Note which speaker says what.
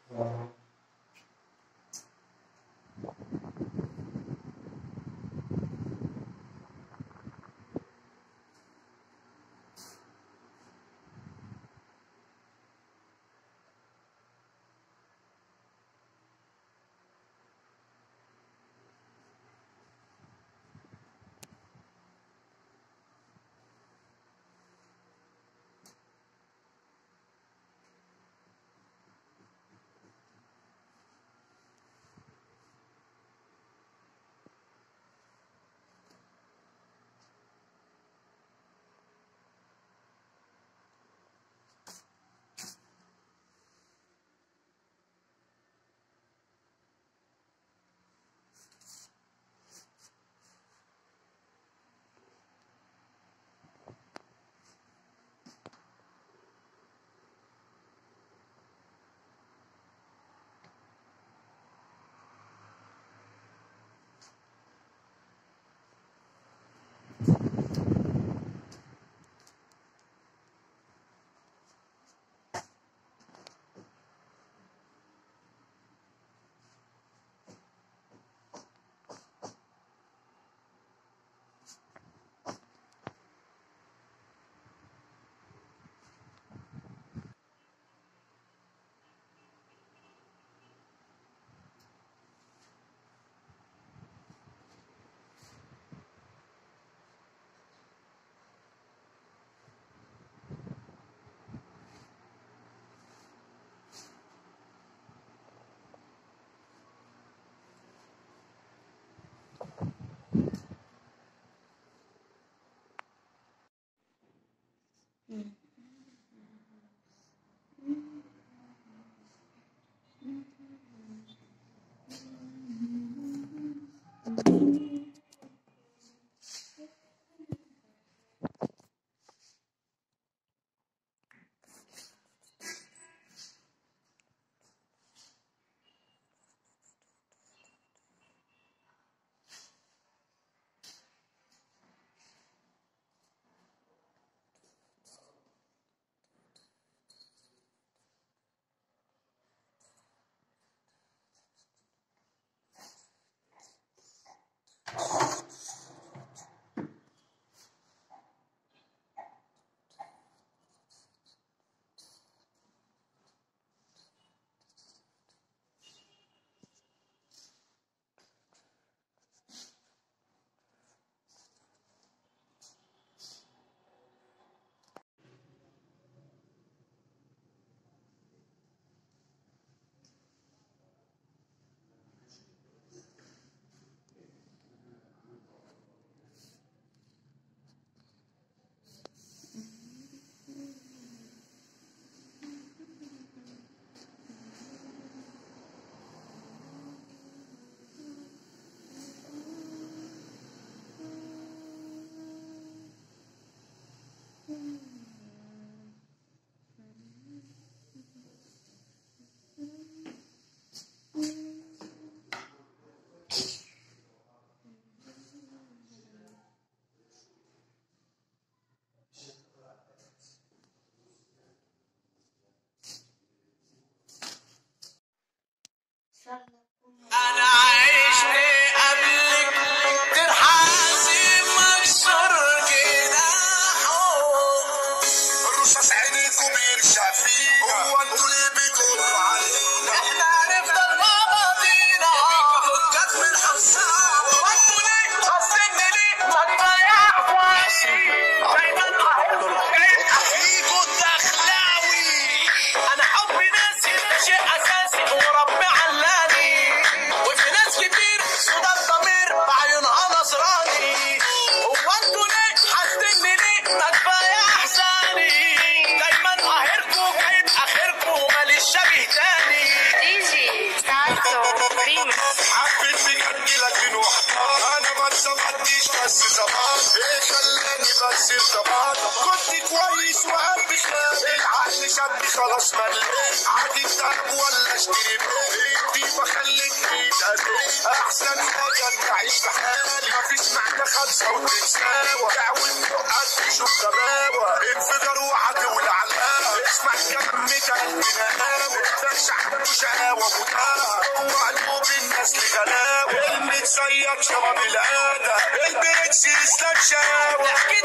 Speaker 1: أنا عايش قبلك ترحاسي مكسور جناحه الرصاص عينيكم بيرشع فينا هو انتوا ليه بتقولوا علينا احنا هنفضل مع بعضينا فكك من الحصان وانتوا ليه قاصدين ليه ما تضيعوش دايما فيكوا الدخلاوي انا حبي ناسي ده شيء اساسي وربي علاني وفي ناس كتير سودا الضمير بعيونها نصراني هو انتوا ليه حاسدين ليه ما كفايه احساني دايما قاهركوا جايب اخركوا ماليش شبيه تاني
Speaker 2: ديجي سالتو ريمكس
Speaker 1: حبيت بجد لكن وحدة انا ما اتظبطتش بس زمان ايه خلاني بس ارتباط كنت كويس وقلبي خاب العقل شدني خلاص مليت عادي الدهب ولا اشتري بيت دي بخليك بعيد القديم احسن حاجه اني اعيش في حالي مفيش معنى خمسه وتنساوى دعوة قد شوف غباوه انفجار وهتولع على الهوا اسمع كلمة قلبنا هاوي مش عنده شقاوه متاهه جوه قلوب الناس لغلاوه المتصيد شباب القاده البرنس اسلام شقاوه